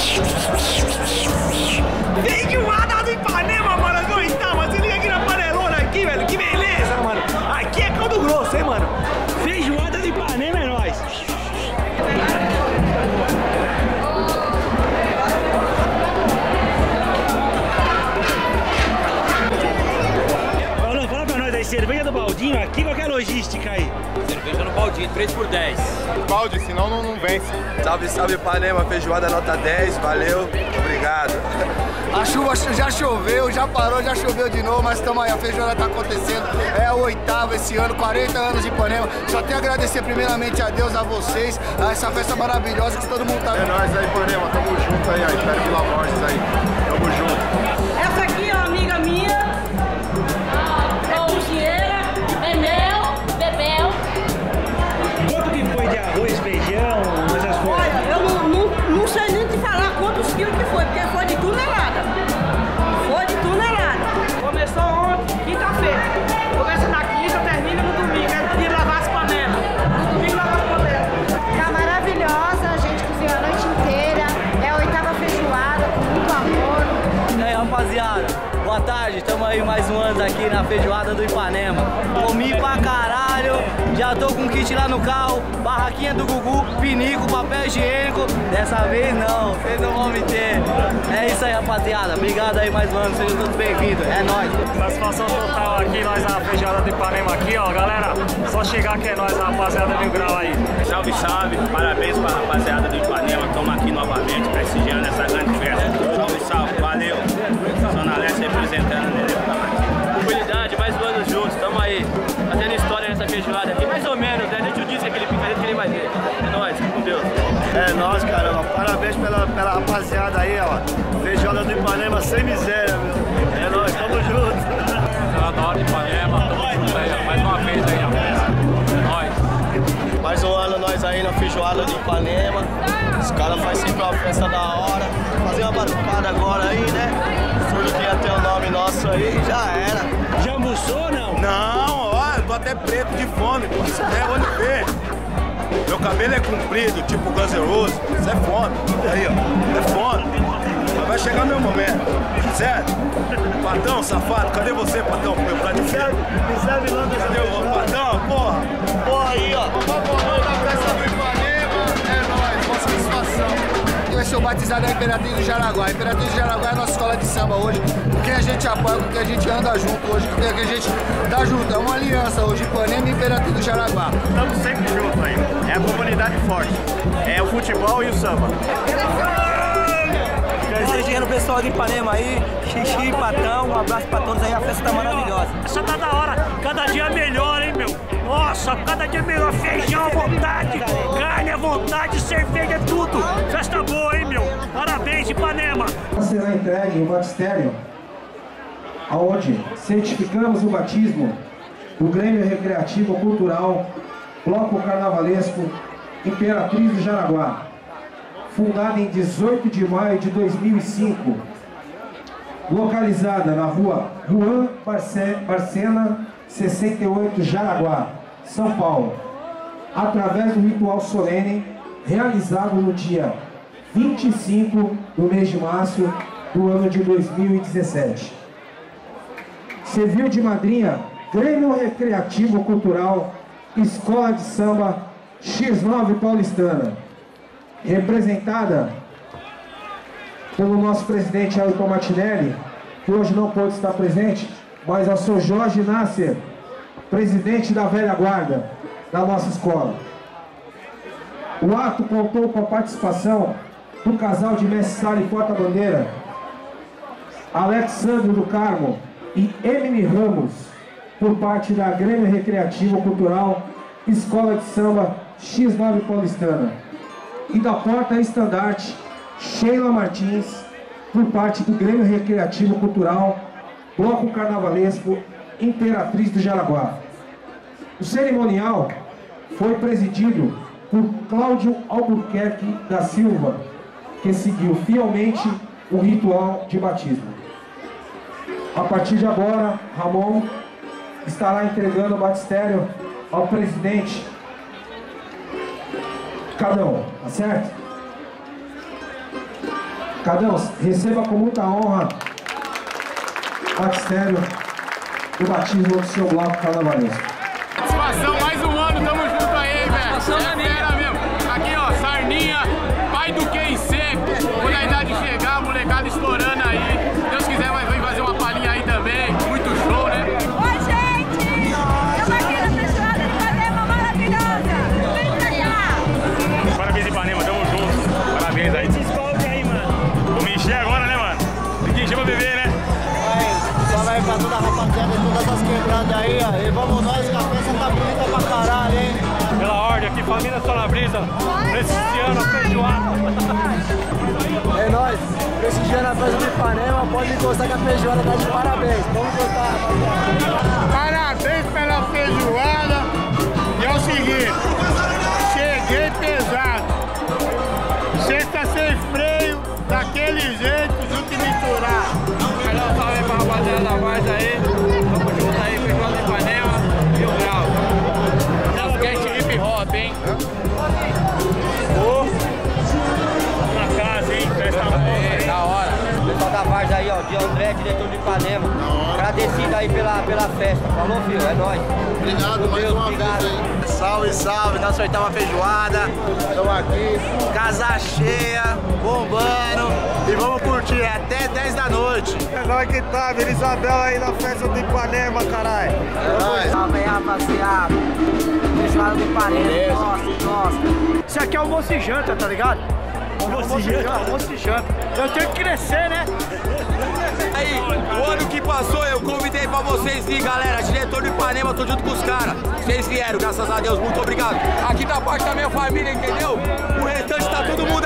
Feijoada do Ipanema, mano. Aguentar, mano. Se liga aqui na panelona aqui, velho. Que beleza, mano. Aqui é caldo grosso, hein, mano. Feijoada do Ipanema é nóis. Fala pra nós aí, cerveja do baldinho aqui, qual que é a logística aí? Cerveja no baldinho, 3 por 10. Balde, senão não vence. Salve, salve Ipanema, feijoada nota 10, valeu, obrigado. A chuva já choveu, já parou, já choveu de novo, mas estamos aí, a feijoada tá acontecendo. É a 8ª esse ano, 40 anos de Ipanema. Só tenho a agradecer primeiramente a Deus, a vocês, a essa festa maravilhosa que todo mundo tá vendo. É nóis aí, Ipanema, tamo junto aí, espero Vila Borges aí. Tamo junto. Essa aqui é uma amiga minha, é cozinheira, é mel, bebel. Quanto que foi de arroz, feijão, essas coisas? Olha, eu não sei nem te falar quantos quilos que foi, porque foi de tonelada. Foi de tonelada. Começou ontem, quinta-feira. Começa na quinta, termina no domingo. É dia de lavar as panelas. No domingo lavar as panelas. Tá maravilhosa, a gente cozinhou a noite inteira. É a 8ª feijoada, com muito amor. E aí, rapaziada, boa tarde. Estamos aí mais um ano aqui na feijoada do Ipanema. Comi pra caralho, já tô com kit lá no carro, barraquinha do Gugu, pinico, papel higiênico. Dessa vez não, vocês não vão me ter. É isso aí, rapaziada. Obrigado aí mais um ano, sejam todos bem-vindos. É nóis. Satisfação total aqui, nós na feijoada do Ipanema aqui, ó, galera. Só chegar que é nós, rapaziada do Grau aí. Salve, salve. Parabéns pra rapaziada do Ipanema. Estamos aqui novamente prestigiando essa grande festa. Salve, salve. Valeu. Zona Leste representando o Nereu. Tranquilidade, mais um ano juntos, estamos aí, fazendo história nessa feijoada aqui, mais ou menos, né? Deixa eu dizer aquele picareta que ele vai ter. É nóis, com Deus. É nóis, caramba. Parabéns pela rapaziada aí, ó. Feijoada do Ipanema sem miséria, meu. É nóis, tamo junto. Da hora de Ipanema, tamo junto aí, ó. Mais uma vez aí, ó. É nóis. Mais um ano nós aí na feijoada do Ipanema. Os caras fazem sempre uma festa da hora. Fazer uma batucada agora aí, né? Tudo que ia ter o nome nosso aí, já era. Já almoçou ou não? Não, ó, eu tô até preto de fome, pô. Isso é olho verde. Meu cabelo é comprido, tipo Guns N' Roses. Isso é fome. Aí, ó. É fome. Mas vai chegar meu momento. Certo? Patão, safado, cadê você, Patão? Meu prato de ferro. Me serve lá, cadê o Patão? Porra. Porra aí, ó. Na festa do Ipanema, é nóis, uma satisfação. Vai ser o batizado da Imperatriz do Jaraguá. A Imperatriz do Jaraguá é a nossa escola de samba hoje. Com quem a gente apoia, com quem a gente anda junto hoje, com quem a gente dá junto. É uma aliança hoje, Ipanema e Imperatriz do Jaraguá. Estamos sempre juntos aí. É a comunidade forte. É o futebol e o samba. Prestigiando o pessoal de Ipanema aí, Xixi, Patão, um abraço pra todos aí, a festa tá maravilhosa. Essa tá da hora, cada dia melhor, hein, meu? Nossa, cada dia melhor, feijão à vontade, carne à vontade, cerveja, tudo. Festa boa, hein, meu? Parabéns, Ipanema. Será entregue o batistério, aonde certificamos o batismo do Grêmio Recreativo Cultural Bloco Carnavalesco Imperatriz do Jaraguá, fundada em 18 de maio de 2005, localizada na rua Juan Barcena, 68, Jaraguá, São Paulo, através do ritual solene realizado no dia 25 do mês de março do ano de 2017. Serviu de madrinha Grêmio Recreativo Cultural Escola de Samba X9 Paulistana, representada pelo nosso presidente Ailton Martinelli, que hoje não pôde estar presente, mas ao seu Jorge Nasser, presidente da velha guarda da nossa escola. O ato contou com a participação do casal de mestre sala e porta-bandeira, Alexandre do Carmo e Emily Ramos, por parte da Grêmio Recreativo Cultural Escola de Samba X9 Paulistana, e da porta-estandarte Sheila Martins, por parte do Grêmio Recreativo Cultural Bloco Carnavalesco Imperatriz do Jaraguá. O cerimonial foi presidido por Cláudio Albuquerque da Silva, que seguiu fielmente o ritual de batismo. A partir de agora, Ramon estará entregando o batistério ao presidente, cada um, tá certo? Cadão, receba com muita honra o magistério do batismo do seu bloco carnavalesco. Satisfação, mais um ano, tamo junto aí, velho. É fera mesmo. Aqui, ó, Sarninha, pai do Quem Seco. Quando a idade chegar, a molecada estourando aí. Se Deus quiser, vai vir fazer uma palhinha aí também. Muito show, né? Oi, gente! Estamos aqui na Feijoada de Ipanema maravilhosa. Vem pra cá! Parabéns, Ipanema, tamo junto. Parabéns aí. Se esconde aí, mano. Vou me encher agora, né, mano? Tem que encher pra beber, né? Só vai pra toda a rapaziada e todas as quebradas aí, ó. E vamos nós, que a festa tá bonita pra caralho, hein? Pela ordem aqui, família Só na Brisa, prestigiando a feijoada. É nóis, prestigiando a festa do Ipanema, pode encostar que a feijoada tá de parabéns. Vamos gostar, rapaziada. Parabéns pela feijoada. E é o seguinte, cheguei pesado. Sexta sem freio, daquele jeito, junto e misturar. Melhor salve pra rapaziada da Varsa aí. Tamo junto aí, feijoada do Ipanema e o Grau. Skate hip hop, hein? Na casa, hein? Festa boa. Da hora. O pessoal da Varsa aí, ó, de André, diretor de Ipanema. Agradecido aí pela festa. Falou, filho? É nóis. Obrigado mais uma vez aí. Salve, salve, nossa oitava feijoada. Estamos aqui, casa cheia, bombando. E vamos curtir até 10 da noite. É nóis que tá, Vila Isabel aí na festa do Ipanema, caralho. Salve aí, rapaziada. Feijoada do Ipanema. Nossa. Isso aqui é almoço e janta, tá ligado? Almoço e janta. Eu tenho que crescer, né? Aí, o ano que passou eu convidei pra vocês vir, galera, diretor do Ipanema, tô junto com os caras. Vocês vieram, graças a Deus, muito obrigado. Aqui tá parte da minha família, entendeu? O restante tá todo mundo